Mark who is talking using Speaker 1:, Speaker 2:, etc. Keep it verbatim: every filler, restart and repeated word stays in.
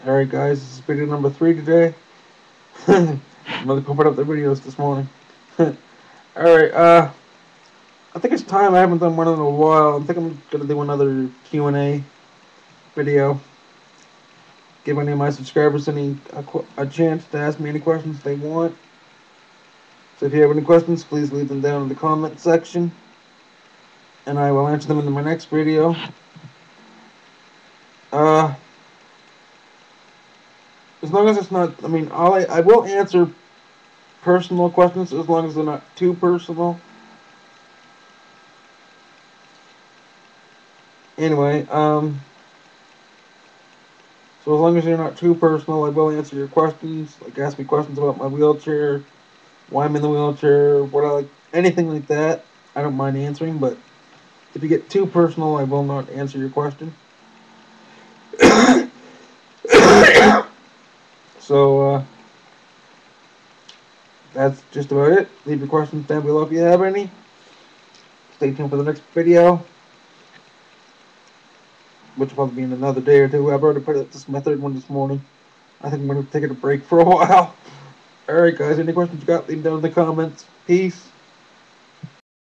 Speaker 1: Alright guys, this is video number three today. I'm really pumping up the videos this morning. Alright, uh, I think it's time. I haven't done one in a while. I think I'm gonna do another Q and A video. Give any of my subscribers any a, a chance to ask me any questions they want. So if you have any questions, please leave them down in the comment section. And I will answer them in my next video. Uh, as long as it's not, I mean, I'll, I will answer personal questions as long as they're not too personal. Anyway, um, so as long as you're not too personal, I will answer your questions. Like, ask me questions about my wheelchair, why I'm in the wheelchair, what I like, anything like that. I don't mind answering, but if you get too personal, I will not answer your question. So, uh, that's just about it. Leave your questions down below if you have any. Stay tuned for the next video, which will probably be in another day or two. I've already put out this my third one this morning. I think I'm going to take a break for a while. Alright guys, any questions you got, leave them down in the comments. Peace.